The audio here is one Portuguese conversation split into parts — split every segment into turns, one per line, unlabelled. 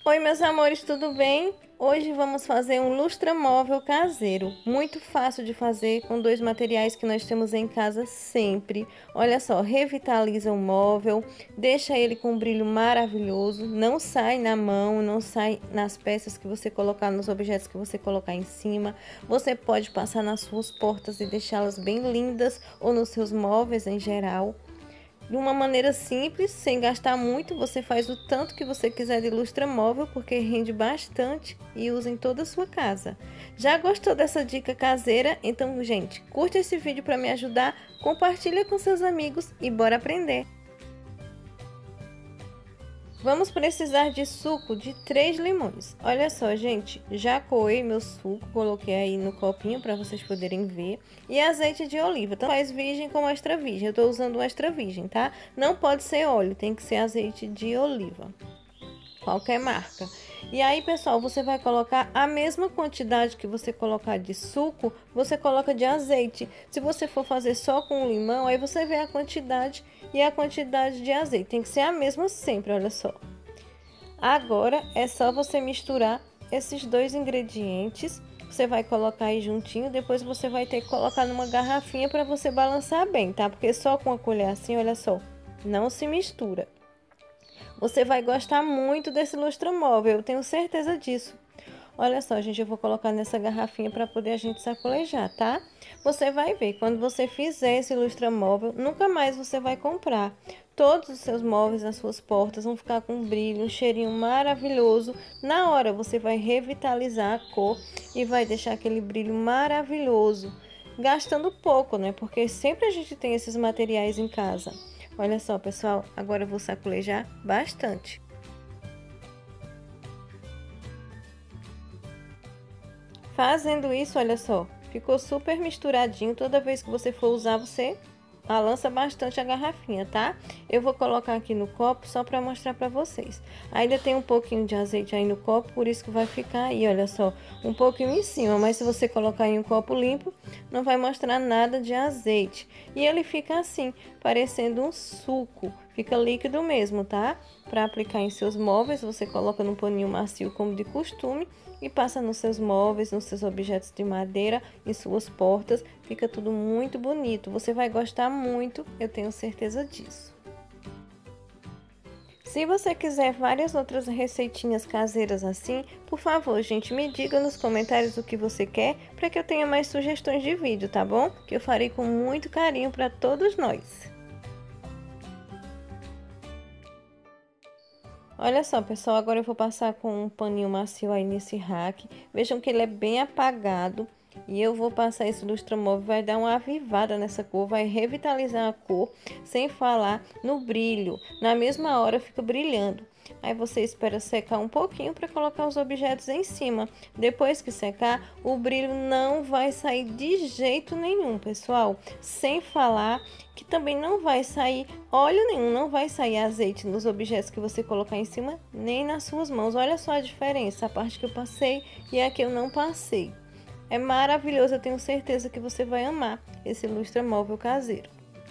Oi, meus amores, tudo bem? Hoje vamos fazer um lustramóvel caseiro, muito fácil de fazer com dois materiais que nós temos em casa sempre. Olha só, revitaliza o móvel, deixa ele com um brilho maravilhoso, não sai na mão, não sai nas peças que você colocar, nos objetos que você colocar em cima. Você pode passar nas suas portas e deixá-las bem lindas ou nos seus móveis em geral. De uma maneira simples, sem gastar muito, você faz o tanto que você quiser de lustramóvel, porque rende bastante e usa em toda a sua casa. Já gostou dessa dica caseira? Então, gente, curte esse vídeo para me ajudar, compartilha com seus amigos e bora aprender! Vamos precisar de suco de 3 limões. Olha só, gente, já coei meu suco, coloquei aí no copinho para vocês poderem ver. E azeite de oliva, tanto faz virgem como extra virgem. Eu estou usando um extra virgem, tá? Não pode ser óleo, tem que ser azeite de oliva, qualquer marca. E aí, pessoal, você vai colocar a mesma quantidade que você colocar de suco, você coloca de azeite. Se você for fazer só com limão, aí você vê a quantidade e a quantidade de azeite. Tem que ser a mesma sempre, olha só. Agora é só você misturar esses dois ingredientes. Você vai colocar aí juntinho, depois você vai ter que colocar numa garrafinha para você balançar bem, tá? Porque só com a colher assim, olha só, não se mistura. Você vai gostar muito desse lustramóvel, eu tenho certeza disso. Olha só, gente, eu vou colocar nessa garrafinha para poder a gente sacolejar, tá? Você vai ver, quando você fizer esse lustramóvel, nunca mais você vai comprar. Todos os seus móveis, as suas portas vão ficar com um brilho, um cheirinho maravilhoso. Na hora você vai revitalizar a cor e vai deixar aquele brilho maravilhoso. Gastando pouco, né? Porque sempre a gente tem esses materiais em casa. Olha só, pessoal, agora eu vou sacolejar bastante. Fazendo isso, olha só, ficou super misturadinho. Toda vez que você for usar, você balança bastante a garrafinha, tá? Eu vou colocar aqui no copo só para mostrar para vocês. Ainda tem um pouquinho de azeite aí no copo, por isso que vai ficar aí, olha só, um pouquinho em cima. Mas se você colocar em um copo limpo, não vai mostrar nada de azeite. E ele fica assim, parecendo um suco. Fica líquido mesmo, tá? Para aplicar em seus móveis, você coloca num paninho macio como de costume e passa nos seus móveis, nos seus objetos de madeira, em suas portas. Fica tudo muito bonito. Você vai gostar muito, eu tenho certeza disso. Se você quiser várias outras receitinhas caseiras assim, por favor, gente, me diga nos comentários o que você quer para que eu tenha mais sugestões de vídeo, tá bom? Que eu farei com muito carinho para todos nós. Olha só, pessoal, agora eu vou passar com um paninho macio aí nesse rack. Vejam que ele é bem apagado. E eu vou passar esse lustramóvel, vai dar uma avivada nessa cor, vai revitalizar a cor, sem falar no brilho. Na mesma hora fica brilhando. Aí você espera secar um pouquinho para colocar os objetos em cima. Depois que secar, o brilho não vai sair de jeito nenhum, pessoal. Sem falar que também não vai sair óleo nenhum, não vai sair azeite nos objetos que você colocar em cima, nem nas suas mãos. Olha só a diferença, a parte que eu passei e a que eu não passei. É maravilhoso, eu tenho certeza que você vai amar esse lustramóvel caseiro.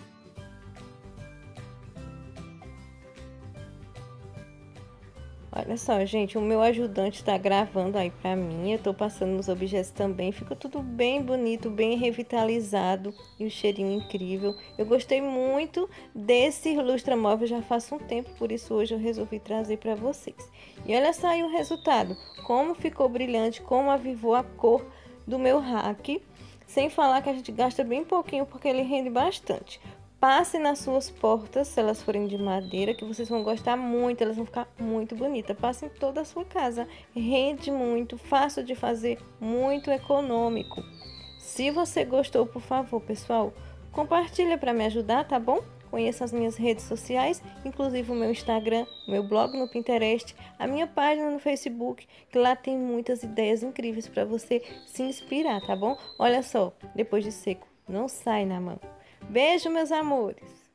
Olha só, gente, o meu ajudante está gravando aí pra mim, eu tô passando nos objetos também, fica tudo bem bonito, bem revitalizado e o cheirinho incrível. Eu gostei muito desse lustramóvel já faz um tempo, por isso hoje eu resolvi trazer para vocês. E olha só aí o resultado, como ficou brilhante, como avivou a cor do meu rack, sem falar que a gente gasta bem pouquinho porque ele rende bastante. Passe nas suas portas, se elas forem de madeira, que vocês vão gostar muito, elas vão ficar muito bonitas. Passe em toda a sua casa, rende muito, fácil de fazer, muito econômico. Se você gostou, por favor, pessoal, compartilha para me ajudar, tá bom? Conheça as minhas redes sociais, inclusive o meu Instagram, meu blog no Pinterest, a minha página no Facebook, que lá tem muitas ideias incríveis para você se inspirar, tá bom? Olha só, depois de seco, não sai na mão. Beijo, meus amores!